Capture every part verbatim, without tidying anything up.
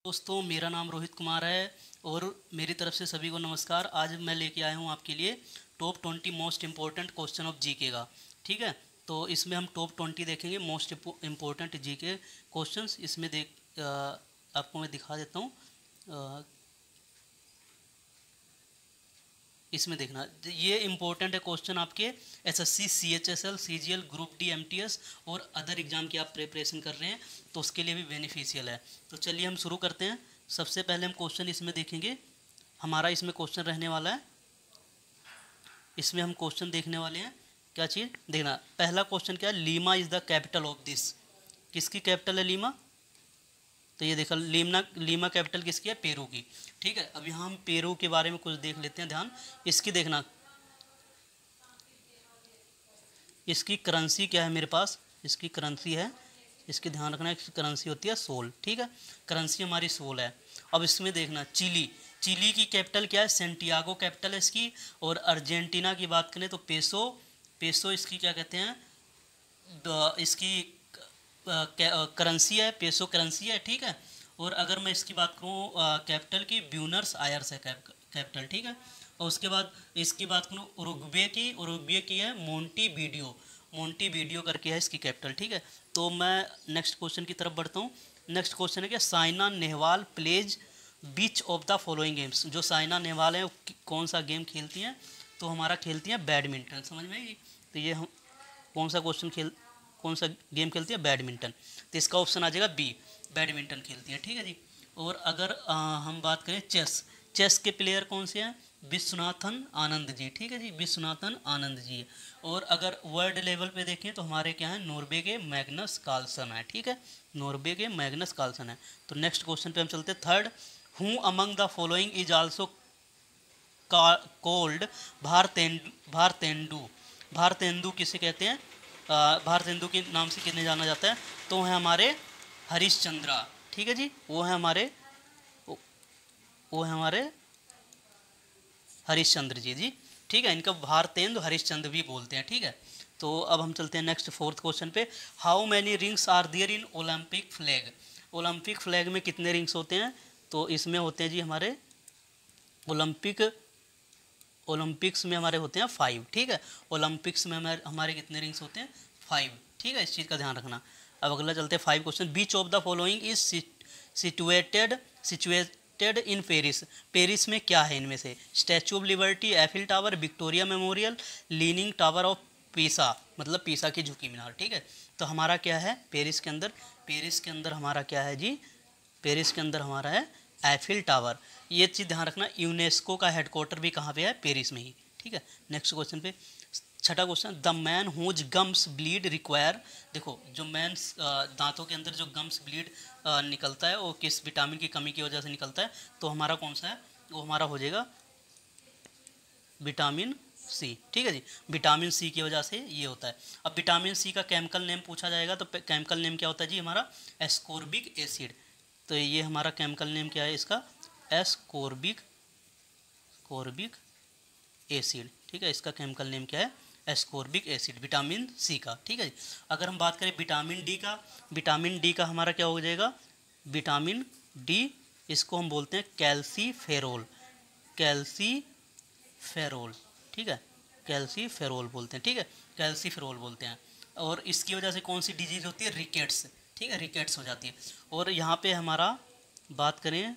दोस्तों, मेरा नाम रोहित कुमार है और मेरी तरफ से सभी को नमस्कार। आज मैं लेके आया हूँ आपके लिए top twenty most important question of GK का। ठीक है, तो इसमें हम टॉप ट्वेंटी देखेंगे मोस्ट इम्पोर्टेंट जीके क्वेश्चंस। इसमें देख आ, आपको मैं दिखा देता हूँ। इसमें देखना, ये इंपॉर्टेंट है क्वेश्चन आपके SSC, CHSL, CGL, group D, MTS और अदर एग्जाम की आप प्रिपरेशन कर रहे हैं तो उसके लिए भी बेनिफिशियल है। तो चलिए हम शुरू करते हैं। सबसे पहले हम क्वेश्चन इसमें देखेंगे। हमारा इसमें क्वेश्चन रहने वाला है, इसमें हम क्वेश्चन देखने वाले हैं। क्या चीज़ देखना, पहला क्वेश्चन क्या है, Lima is the capital of this. किसकी कैपिटल है लीमा? तो ये देखा, लीमा लीमा कैपिटल किसकी है? पेरू की। ठीक है, अब यहाँ हम पेरू के बारे में कुछ देख लेते हैं। ध्यान इसकी देखना, इसकी करेंसी क्या है मेरे पास, इसकी करेंसी है, इसकी ध्यान रखना, इसकी करेंसी होती है सोल। ठीक है, करेंसी हमारी सोल है। अब इसमें देखना, चिली, चिली की कैपिटल क्या है? सेंटियागो कैपिटल है इसकी। और अर्जेंटीना की बात करें तो पेसो, पेसो इसकी क्या कहते हैं, इसकी करेंसी है, पेसो करेंसी है। ठीक है, और अगर मैं इसकी बात करूँ कैपिटल की, ब्यूनर्स आयर्स है कैपिटल। ठीक है, और उसके बाद इसकी बात करूँ उरुग्वे की, उरुग्वे की है मोंटी वीडियो, मोंटी वीडियो करके है इसकी कैपिटल। ठीक है, तो मैं नेक्स्ट क्वेश्चन की तरफ बढ़ता हूँ। नेक्स्ट क्वेश्चन है कि Saina Nehwal plays which of the following games. जो साइना नेहवाल है कौन सा गेम खेलती हैं? तो हमारा खेलती हैं बैडमिंटन। समझ में आएगी? तो ये हम कौन सा क्वेश्चन खेल कौन सा गेम खेलती है? बैडमिंटन। तो इसका ऑप्शन आ जाएगा बी, बैडमिंटन खेलती है। ठीक है जी। और अगर आ, हम बात करें चेस, चेस के प्लेयर कौन से हैं? विश्वनाथन आनंद जी। ठीक है जी, विश्वनाथन आनंद जी। और अगर वर्ल्ड लेवल पे देखें तो हमारे क्या हैं, नॉर्वे के मैग्नस कार्लसन है। ठीक है, नॉर्वे के मैग्नस कार्लसन है। तो नेक्स्ट क्वेश्चन पे हम चलते हैं। Third, who among the following is also called Bharatendu, Bharatendu, Bharatendu किसे कहते हैं? भारतेंदु के नाम से किन्हें जाना जाता है? तो है हमारे हरिश्चंद्रा। ठीक है जी, वो है हमारे वो है हमारे हरिश्चंद्र जी जी। ठीक है, इनका भारतेंदु हरिश्चंद्र भी बोलते हैं। ठीक है, तो अब हम चलते हैं नेक्स्ट फोर्थ क्वेश्चन पे। How many rings are there in Olympic flag? Olympic flag में कितने रिंग्स होते हैं? तो इसमें होते हैं जी हमारे ओलंपिक ओलंपिक्स में हमारे होते हैं फाइव। ठीक है, ओलंपिक्स में हमारे हमारे कितने रिंग्स होते हैं? फाइव। ठीक है, इस चीज़ का ध्यान रखना। अब अगला चलते हैं five question. Which of the following is situated situated in Paris. Paris में क्या है इनमें से? Statue of liberty, Eiffel tower, Victoria memorial, leaning tower of Pisa, मतलब पीसा की झुकी मीनार। ठीक है, तो हमारा क्या है पेरिस के अंदर? पेरिस के अंदर हमारा क्या है जी? पेरिस के अंदर हमारा है एफिल टावर। ये चीज़ ध्यान रखना, यूनेस्को का हेडक्वार्टर भी कहाँ पे है? पेरिस में ही। ठीक है, नेक्स्ट क्वेश्चन पे, छठा question, the man whose gums bleed require. देखो, जो मैन दांतों के अंदर जो गम्स ब्लीड निकलता है वो किस विटामिन की कमी की वजह से निकलता है? तो हमारा कौन सा है? वो हमारा हो जाएगा विटामिन सी। ठीक है जी, विटामिन सी की वजह से ये होता है। अब विटामिन सी का केमिकल नेम पूछा जाएगा तो केमिकल नेम क्या होता है जी? हमारा एस्कोर्बिक एसिड। तो ये हमारा केमिकल नेम क्या है इसका? Ascorbic corbic acid. ठीक है, इसका केमिकल नेम क्या है? एस्कोर्बिक एसिड, विटामिन सी का। ठीक है जी। अगर हम बात करें विटामिन डी का, विटामिन डी का हमारा क्या हो जाएगा? विटामिन डी, इसको हम बोलते हैं कैल्सीफेरोल, कैल्सीफेरोल। ठीक है, कैल्सीफेरोल बोलते हैं। ठीक है, कैल्सीफेरोल बोलते हैं। और इसकी वजह से कौन सी डिजीज होती है? रिकेट्स। ठीक है, रिकेट्स हो जाती है। और यहाँ पे हमारा बात करें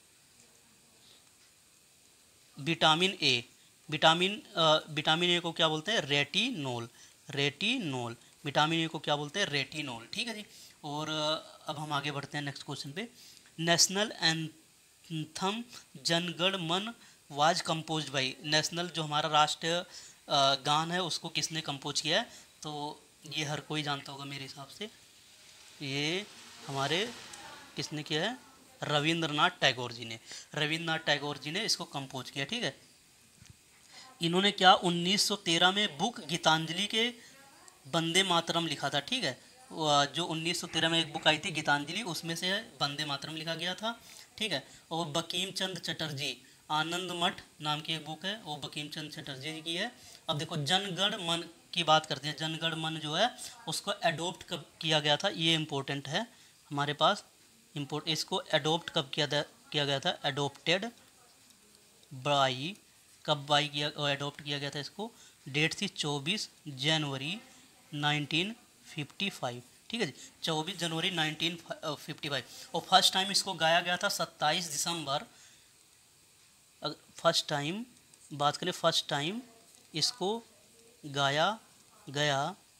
vitamin A, vitamin vitamin A को क्या बोलते हैं? Retinol, retinol. विटामिन ए को क्या बोलते हैं? रेटिनोल। ठीक है जी। और अब हम आगे बढ़ते हैं नेक्स्ट क्वेश्चन पे। National anthem Janagana Mana was composed by. National जो हमारा राष्ट्रीय गान है उसको किसने कंपोज किया है? तो ये हर कोई जानता होगा मेरे हिसाब से, ये हमारे किसने किया है? रविंद्रनाथ टैगोर जी ने, रविंद्रनाथ टैगोर जी ने इसको कंपोज किया। ठीक है, इन्होंने क्या उन्नीस सौ तेरह में बुक गीतांजलि के वंदे मातरम लिखा था। ठीक है, जो उन्नीस सौ तेरह में एक बुक आई थी गीतांजलि, उसमें से वंदे मातरम लिखा गया था। ठीक है, और बकीम चंद चटर्जी, आनंद मठ नाम की एक बुक है, वो बकीम चंद चटर्जी जी की है। अब देखो, जनगण मन की बात करते हैं। जनगण मन जो है उसको एडोप्ट किया गया था, ये इम्पोर्टेंट है हमारे पास। इम्पोर्ट इसको अडोप्ट कब किया था किया गया था अडोप्टेड बाई कब बाई किया अडोप्ट किया गया था इसको, डेट थी चौबीस जनवरी नाइनटीन फिफ्टी फाइव, ठीक है जी, चौबीस जनवरी नाइनटीन फिफ्टी फाइव। और फर्स्ट टाइम इसको गाया गया था सत्ताईस दिसंबर, फर्स्ट टाइम बात करें फर्स्ट टाइम इसको गाया गया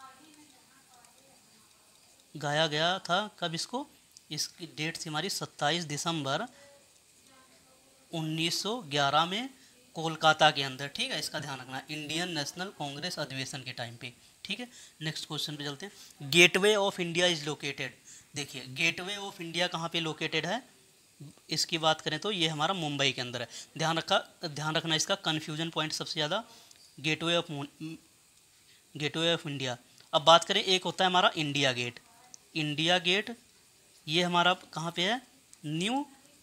गाया गया था कब इसको, इसकी डेट थी हमारी सत्ताईस दिसंबर उन्नीस सौ ग्यारह में कोलकाता के अंदर, ठीक है, इसका ध्यान रखना, इंडियन नेशनल कांग्रेस अधिवेशन के टाइम पे, ठीक है। नेक्स्ट क्वेश्चन पे चलते हैं। Gateway of India is located, देखिए गेटवे ऑफ इंडिया कहाँ पे लोकेटेड है, इसकी बात करें तो ये हमारा मुंबई के अंदर है। ध्यान रखा ध्यान रखना इसका कन्फ्यूजन पॉइंट सबसे ज़्यादा, gateway of gateway of India. अब बात करें एक होता है हमारा इंडिया गेट, इंडिया गेट ये हमारा कहाँ पे है, न्यू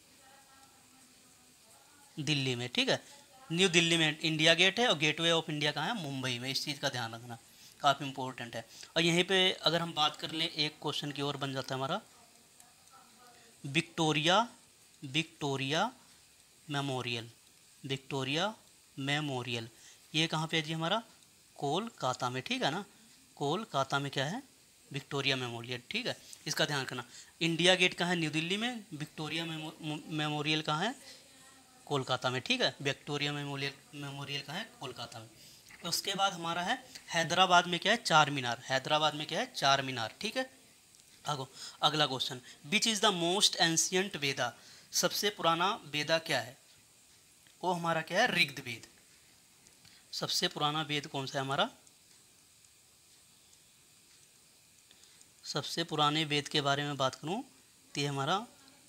दिल्ली में, ठीक है, न्यू दिल्ली में इंडिया गेट है, और गेटवे ऑफ इंडिया कहाँ है, मुंबई में। इस चीज़ का ध्यान रखना काफ़ी इंपॉर्टेंट है। और यहीं पे अगर हम बात कर लें एक क्वेश्चन की ओर बन जाता है हमारा, Victoria Victoria memorial, Victoria memorial ये कहाँ पे है जी, हमारा कोलकाता में, ठीक है ना, कोलकाता में क्या है, विक्टोरिया मेमोरियल, ठीक है, इसका ध्यान रखना। इंडिया गेट कहाँ है, न्यू दिल्ली में, विक्टोरिया मेमोरियल कहाँ है, कोलकाता में, ठीक है, विक्टोरिया मेमोरियल मेमोरियल कहाँ है, कोलकाता में। तो उसके बाद हमारा है हैदराबाद में क्या है, चार मीनार, हैदराबाद में क्या है, चार मीनार, ठीक है। आगो अगला question, which is the most ancient Veda, सबसे पुराना वेदा क्या है, वो हमारा क्या है, ऋग्वेद। सबसे पुराना वेद कौन सा है हमारा, सबसे पुराने वेद के बारे में बात करूं तो ये हमारा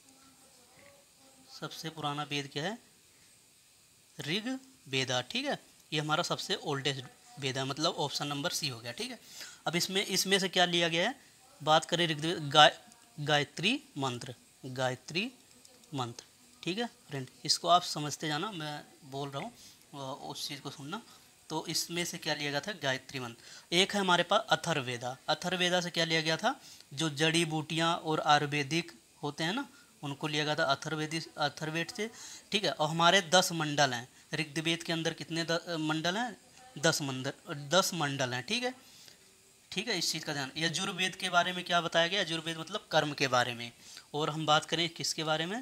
सबसे पुराना वेद क्या है, ऋग्वेदा, ठीक है, ये हमारा सबसे ओल्डेस्ट वेद है, मतलब ऑप्शन नंबर सी हो गया, ठीक है। अब इसमें इसमें से क्या लिया गया है, बात करें ऋग्वेद, गाय गायत्री मंत्र, गायत्री मंत्र, ठीक है फ्रेंड, इसको आप समझते जाना, मैं बोल रहा हूँ उस चीज़ को सुनना। तो इसमें से क्या लिया गया था, गायत्री मंत्र। एक है हमारे पास अथर्ववेदा, अथर्ववेदा से क्या लिया गया था, जो जड़ी बूटियाँ और आयुर्वेदिक होते हैं ना, उनको लिया गया था अथर्ववेदी अथर्ववेद से, ठीक है। और हमारे दस मंडल हैं, ऋग्वेद के अंदर कितने मंडल हैं, दस मंडल दस मंडल हैं, ठीक है, ठीक है, इस चीज़ का ध्यान। यजुर्वेद के बारे में क्या बताया गया, यजुर्वेद मतलब कर्म के बारे में। और हम बात करें किसके बारे में,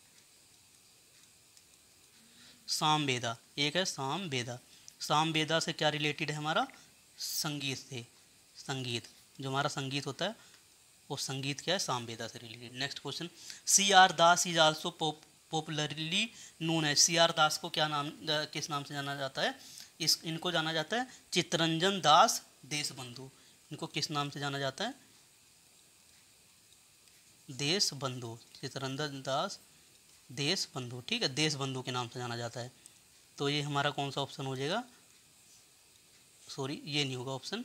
सामवेदा, एक है सामवेदा, सामवेदा से क्या रिलेटेड है हमारा, संगीत से, संगीत जो हमारा संगीत होता है वो संगीत क्या है, सामवेदा से related. Next question, C R Das is also popularly known है, सी आर दास को क्या नाम किस नाम से जाना जाता है, इस इनको जाना जाता है चित्तरंजन दास देशबंधु, इनको किस नाम से जाना जाता है, देशबंधु, चित्तरंजन दास देशबंधु, ठीक है, देशबंधु के नाम से जाना जाता है। तो ये हमारा कौन सा ऑप्शन हो जाएगा, सॉरी ये नहीं होगा ऑप्शन,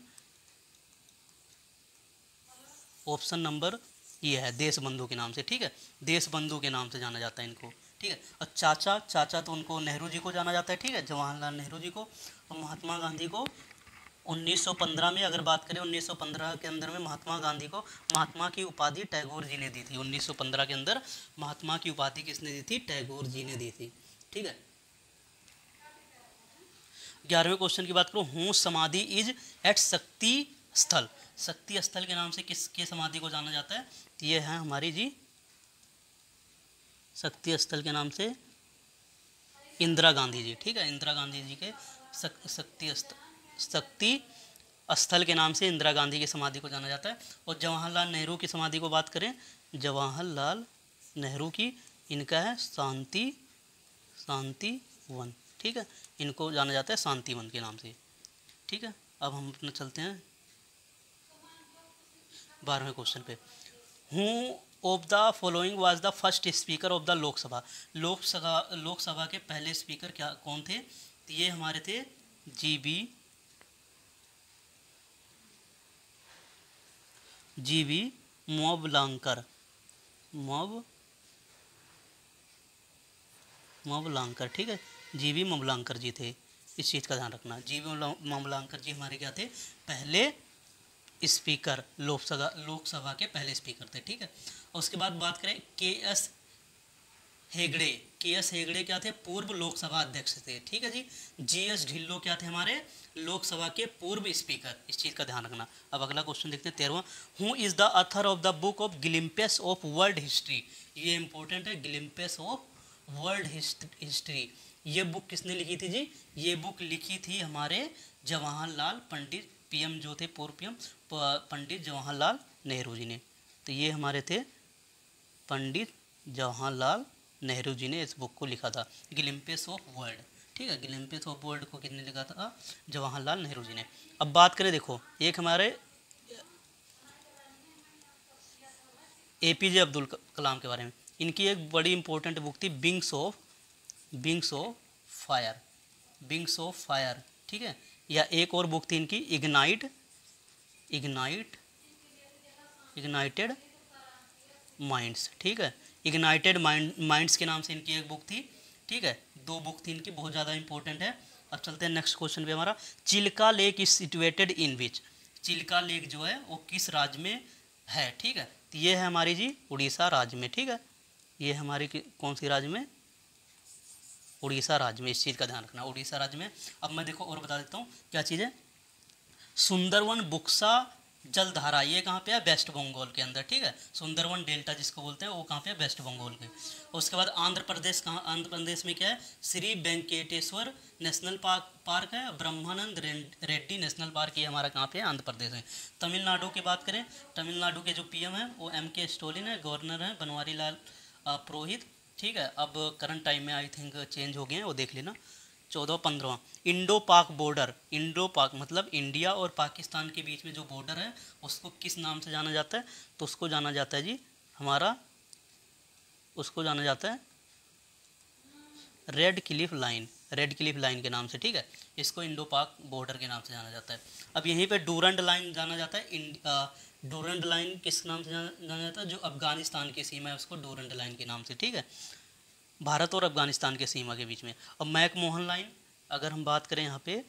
ऑप्शन नंबर ये है देशबंधु के नाम से, ठीक है, देशबंधु के नाम से जाना जाता है इनको, ठीक है। और चाचा चाचा तो उनको नेहरू जी को जाना जाता है, ठीक है, जवाहरलाल नेहरू जी को। और महात्मा गांधी को उन्नीस सौ पंद्रह में अगर बात करें, उन्नीस सौ पंद्रह के अंदर में महात्मा गांधी को महात्मा की उपाधि टैगोर जी ने दी थी, उन्नीस सौ पंद्रह के अंदर महात्मा की उपाधि किसने दी थी, टैगोर जी ने दी थी, ठीक है। ग्यारहवें क्वेश्चन की बात करूँ, हूँ समाधि इज एट शक्ति स्थल, शक्ति स्थल के नाम से किसके समाधि को जाना जाता है, ये है हमारी जी शक्ति स्थल के नाम से इंदिरा गांधी जी, ठीक है, इंदिरा गांधी जी के शक्ति शक्ति स्थल के नाम से इंदिरा गांधी की समाधि को जाना जाता है। और जवाहरलाल नेहरू की समाधि को बात करें, जवाहरलाल नेहरू की, इनका है शांति शांति वन, ठीक है, इनको जाना जाता है शांति वन के नाम से, ठीक है। अब हम अपने चलते हैं बारहवें क्वेश्चन पे, who of the following was the first speaker of the Lok Sabha, Lok Sabha Lok Sabha के पहले स्पीकर क्या कौन थे, तो ये हमारे थे G B G B Mavalankar, मोव मोवलांकर, ठीक है, जी बी मोवलांकर जी थे, इस चीज़ का ध्यान रखना। जी बी मोवलांकर जी हमारे क्या थे, पहले स्पीकर, लोकसभा लोकसभा के पहले स्पीकर थे, ठीक है। और उसके बाद बात करें के एस हेगड़े, के एस हेगड़े क्या थे, पूर्व लोकसभा अध्यक्ष थे, ठीक है जी। जी एस ढिल्लो क्या थे, हमारे लोकसभा के पूर्व स्पीकर, इस चीज़ का ध्यान रखना। अब अगला क्वेश्चन देखते हैं तेरहवां, who is the author of the book of glimpses of world history. ये इंपॉर्टेंट है, ग्लिम्पस ऑफ वर्ल्ड हिस्ट्री, ये बुक किसने लिखी थी जी, ये बुक लिखी थी हमारे जवाहरलाल पंडित, पीएम जो थे, पूर्व पीएम पंडित जवाहरलाल नेहरू जी ने। तो ये हमारे थे पंडित जवाहरलाल नेहरू जी ने इस बुक को लिखा था, ग्लिम्पस ऑफ वर्ल्ड, ठीक है। ग्लिम्पस ऑफ वर्ल्ड को किसने लिखा था, जवाहरलाल नेहरू जी ने। अब बात करें, देखो एक हमारे एपीजे अब्दुल कलाम के बारे में, इनकी एक बड़ी इंपॉर्टेंट बुक थी wings of wings of fire, wings of fire, ठीक है। या एक और बुक थी इनकी इग्नाइट इग्नाइट इग्नाइटेड माइंड्स, ठीक है। इग्नाइटेड माइंड माइंड्स के नाम से इनकी एक बुक थी, ठीक है। दो बुक थी इनकी, बहुत ज़्यादा इंपॉर्टेंट है। अब चलते हैं नेक्स्ट क्वेश्चन पे हमारा, Chilka lake is situated in which. Chilka lake जो है वो किस राज्य में है, ठीक है। तो ये है हमारी जी उड़ीसा राज्य में, ठीक है। ये हमारी कौन सी राज्य में, उड़ीसा राज्य में, इस चीज़ का ध्यान रखना, उड़ीसा राज्य में। अब मैं देखो और बता देता हूँ क्या चीज़ है, सुंदरवन बुक्सा जलधारा, ये कहाँ पे है, वेस्ट बंगाल के अंदर, ठीक है। सुंदरवन डेल्टा जिसको बोलते हैं वो कहाँ पे है, वेस्ट बंगाल के। उसके बाद आंध्र प्रदेश, कहाँ, आंध्र प्रदेश में क्या है, Shri Venkateswara national park park है, ब्रह्मानंद रेड्डी नेशनल पार्क, ये हमारा कहाँ पे है, आंध्र प्रदेश में। तमिलनाडु की बात करें, तमिलनाडु के जो पीएम है वो एम के स्टालिन है, गवर्नर है बनवारी लाल पुरोहित, ठीक है। अब करंट टाइम में आई थिंक चेंज हो गए हैं, वो देख लेना। चौदह पंद्रह, इंडो पाक बॉर्डर, इंडो पाक मतलब इंडिया और पाकिस्तान के बीच में जो बॉर्डर है उसको किस नाम से जाना जाता है, तो उसको जाना जाता है जी हमारा, उसको जाना जाता है Radcliffe line, Radcliffe line के नाम से, ठीक है। इसको इंडो पाक बॉर्डर के नाम से जाना जाता है। अब यहीं पे डूरंड लाइन जाना जाता है, डूरंड लाइन किस नाम से जाना जाता है, जो अफगानिस्तान की सीमा है उसको डूरंड लाइन के नाम से, ठीक है, भारत और अफगानिस्तान के सीमा के बीच में। अब मैक मोहन लाइन, अगर हम बात करें यहाँ पे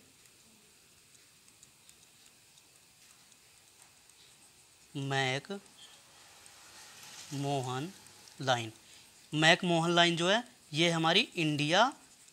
McMahon line, McMahon line जो है ये हमारी इंडिया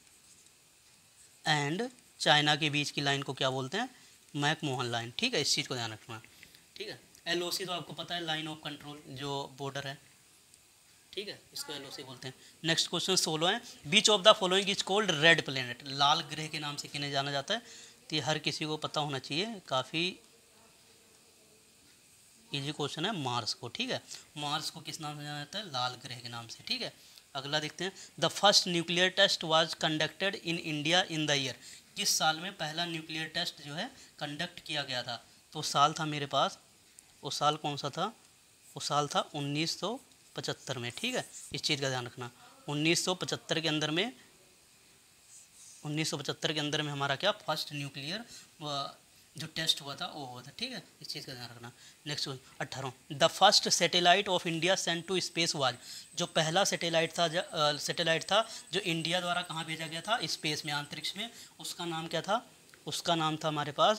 एंड चाइना के बीच की लाइन को क्या बोलते हैं, मैक मोहन लाइन, ठीक है। इस चीज़ को ध्यान रखना, ठीक है। एलओसी तो आपको पता है, लाइन ऑफ कंट्रोल जो बॉर्डर है, ठीक है, इसको एलओसी बोलते हैं। नेक्स्ट क्वेश्चन सोलह है, which of the following is called red planet, लाल ग्रह के नाम से किन्हें जाना जाता है, तो ये हर किसी को पता होना चाहिए, काफ़ी इजी क्वेश्चन है, मार्स को, ठीक है। मार्स को किस नाम से जाना जाता है, लाल ग्रह के नाम से, ठीक है। अगला देखते हैं, the first nuclear test was conducted in India in the year, किस साल में पहला न्यूक्लियर टेस्ट जो है कंडक्ट किया गया था, तो साल था मेरे पास, वो साल कौन सा था, वो साल था उन्नीस सौ पचहत्तर में, ठीक है। इस चीज़ का ध्यान रखना, उन्नीस सौ पचहत्तर के अंदर में उन्नीस सौ पचहत्तर के अंदर में हमारा क्या फर्स्ट न्यूक्लियर जो टेस्ट हुआ था वो हुआ था, ठीक है। इस चीज़ का ध्यान रखना। नेक्स्ट अट्ठारह, the first satellite of India sent to space was, जो पहला सैटेलाइट था सैटेलाइट था जो इंडिया द्वारा कहाँ भेजा गया था, स्पेस में, अंतरिक्ष में, उसका नाम क्या था, उसका नाम था हमारे पास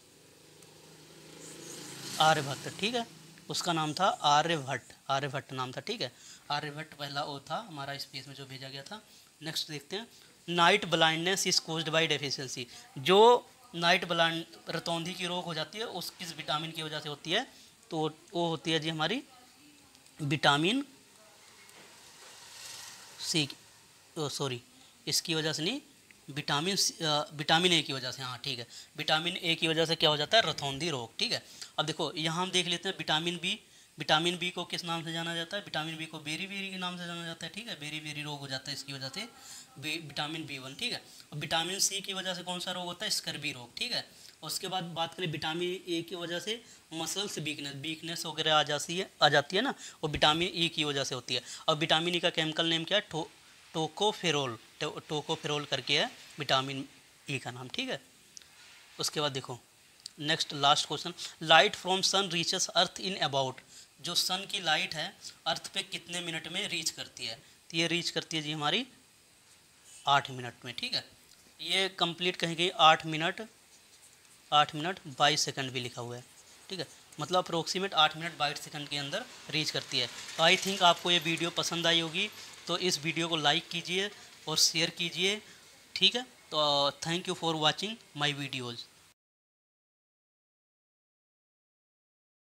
आर्यभट्ट, ठीक है। उसका नाम था आर्यभट्ट, आर्यभट्ट नाम था, ठीक है। आर्यभट्ट पहला वो था हमारा स्पेस में जो भेजा गया था। नेक्स्ट देखते हैं, night blindness is caused by deficiency, जो नाइट ब्लाइंड रतौंधी की रोग हो जाती है उस किस विटामिन की वजह से होती है, तो वो होती है जी हमारी विटामिन सी, सॉरी इसकी वजह से नहीं, विटामिन विटामिन ए की वजह से, हाँ ठीक है, विटामिन ए की वजह से क्या हो जाता है, रतौंधी रोग, ठीक है। अब देखो यहाँ हम देख लेते हैं विटामिन बी, विटामिन बी को किस नाम से जाना जाता है, विटामिन बी को बेरी बेरी के नाम से जाना जाता है, ठीक है। बेरी बेरी रोग हो जाता है इसकी वजह से, विटामिन बी वन, ठीक है। और विटामिन सी की वजह से कौन सा रोग होता है, स्कर्वी रोग, ठीक है। उसके बाद बात करें विटामिन ए की वजह से मसल्स वीकनेस, वीकनेस वगैरह आ जाती है आ जाती है ना, और विटामिन ई की वजह से होती है। और विटामिन ई का केमिकल नेम क्या है, टो टोकोफेरोल, टोकोफेरोल करके है विटामिन ई का नाम, ठीक है। उसके बाद देखो next last question, light from sun reaches earth in about, जो सन की लाइट है अर्थ पे कितने मिनट में रीच करती है, तो ये रीच करती है जी हमारी आठ मिनट में, ठीक है। ये कंप्लीट कहीं कहीं आठ मिनट आठ मिनट बाईस सेकंड भी लिखा हुआ है, ठीक है। मतलब अप्रोक्सीमेट आठ मिनट बाईस सेकंड के अंदर रीच करती है। तो आई थिंक आपको ये वीडियो पसंद आई होगी, तो इस वीडियो को लाइक कीजिए और शेयर कीजिए, ठीक है। तो thank you for watching my videos.